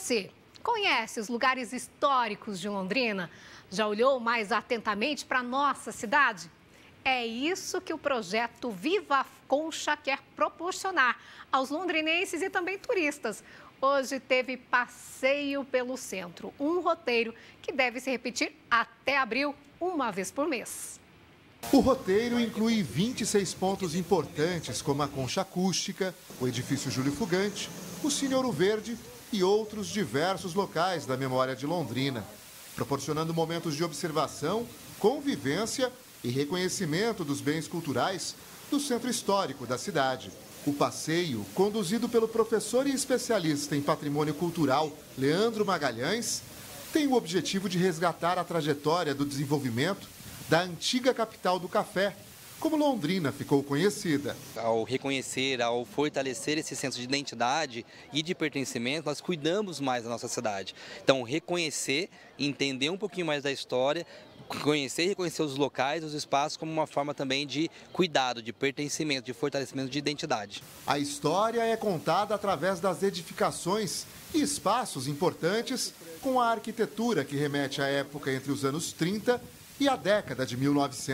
Você conhece os lugares históricos de Londrina? Já olhou mais atentamente para a nossa cidade? É isso que o projeto Viva a Concha quer proporcionar aos londrinenses e também turistas. Hoje teve passeio pelo centro, um roteiro que deve se repetir até abril, uma vez por mês. O roteiro inclui 26 pontos importantes, como a Concha Acústica, o edifício Júlio Fugante, o Cine Ouro Verde e outros diversos locais da memória de Londrina, proporcionando momentos de observação, convivência e reconhecimento dos bens culturais do centro histórico da cidade. O passeio, conduzido pelo professor e especialista em patrimônio cultural Leandro Magalhães, tem o objetivo de resgatar a trajetória do desenvolvimento da antiga capital do café, como Londrina ficou conhecida. Ao reconhecer, ao fortalecer esse senso de identidade e de pertencimento, nós cuidamos mais da nossa cidade. Então, reconhecer, entender um pouquinho mais da história, conhecer e reconhecer os locais, os espaços, como uma forma também de cuidado, de pertencimento, de fortalecimento de identidade. A história é contada através das edificações e espaços importantes, com a arquitetura que remete à época entre os anos 30 e a década de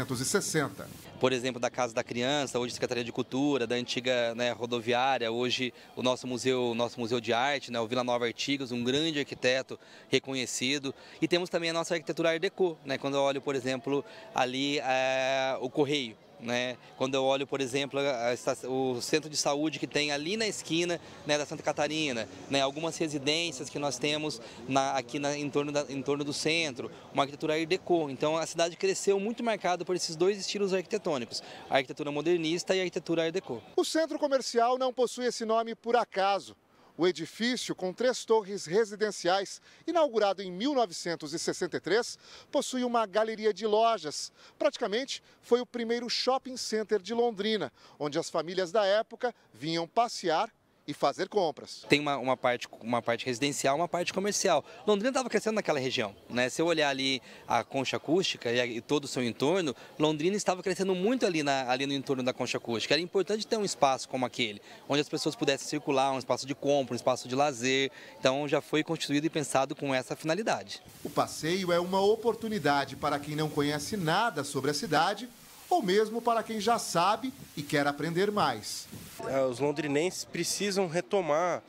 1960. Por exemplo, da Casa da Criança, hoje Secretaria de Cultura, da antiga rodoviária, hoje o nosso museu de arte, o Vila Nova Artigos, um grande arquiteto reconhecido. E temos também a nossa arquitetura Art Deco, quando eu olho, por exemplo, ali o Correio. Quando eu olho, por exemplo, o centro de saúde que tem ali na esquina da Santa Catarina, algumas residências que nós temos em torno do centro, uma arquitetura Art Deco. Então a cidade cresceu muito marcada por esses dois estilos arquitetônicos, a arquitetura modernista e a arquitetura Art Deco. O centro comercial não possui esse nome por acaso. O edifício, com 3 torres residenciais, inaugurado em 1963, possui uma galeria de lojas. Praticamente foi o primeiro shopping center de Londrina, onde as famílias da época vinham passear e fazer compras. Tem uma parte residencial, uma parte comercial. Londrina estava crescendo naquela região, Se eu olhar ali a Concha Acústica e todo o seu entorno, Londrina estava crescendo muito ali no entorno da Concha Acústica. Era importante ter um espaço como aquele, onde as pessoas pudessem circular, um espaço de compra, um espaço de lazer. Então já foi construído e pensado com essa finalidade. O passeio é uma oportunidade para quem não conhece nada sobre a cidade, ou mesmo para quem já sabe e quer aprender mais. Os londrinenses precisam retomar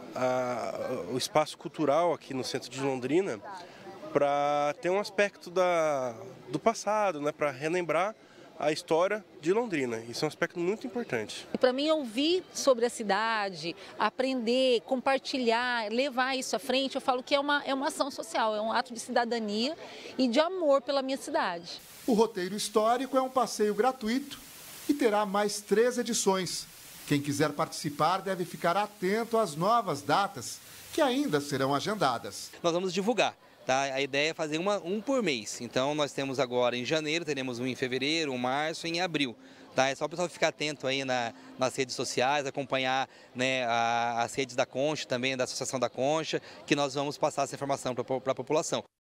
o espaço cultural aqui no centro de Londrina para ter um aspecto do passado, para relembrar a história de Londrina. Isso é um aspecto muito importante. Para mim, ouvir sobre a cidade, aprender, compartilhar, levar isso à frente, eu falo que é uma ação social, é um ato de cidadania e de amor pela minha cidade. O roteiro histórico é um passeio gratuito e terá mais 3 edições. Quem quiser participar deve ficar atento às novas datas, que ainda serão agendadas. Nós vamos divulgar. A ideia é fazer um por mês. Então, nós temos agora em janeiro, teremos um em fevereiro, um em março e em abril. É só o pessoal ficar atento aí nas redes sociais, acompanhar as redes da Concha, também da Associação da Concha, que nós vamos passar essa informação para a população.